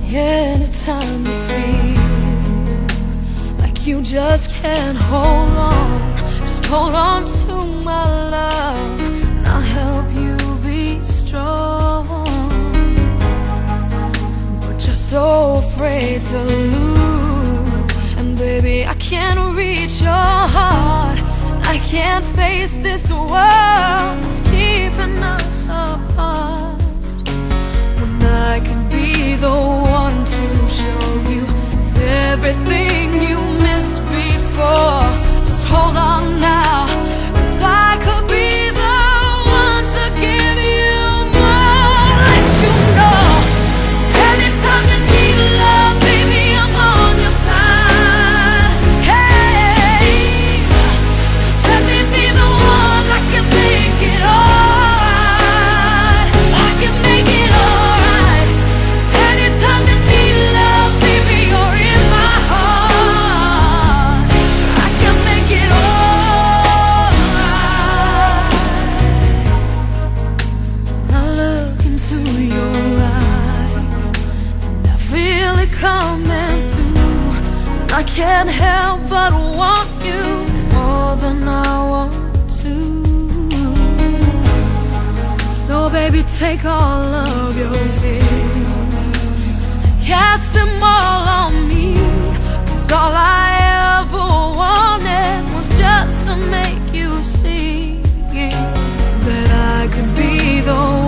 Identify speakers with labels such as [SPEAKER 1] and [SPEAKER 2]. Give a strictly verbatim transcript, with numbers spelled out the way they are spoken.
[SPEAKER 1] Anytime you feel like you just can't hold on, just hold on to my love, and I'll help you be strong. But you're so afraid to lose, and baby, I can't reach your heart. I can't face this world that's keeping us apart, when I can be the one to show you everything you missed before. Just hold on now, 'cause I could be the one to give you more. Let you know, anytime you need love, baby, I'm on your side. Hey, just let me be the one. I can make it alright, I can make it alright. Anytime you need love, baby, you're in my heart. I can make it alright. I look into your eyes, and I feel it coming through, and I can't help but want you more than I want to. So baby, take all of your fears, cast them all on me, 'cause all I ever wanted was just to make you see that I could be the one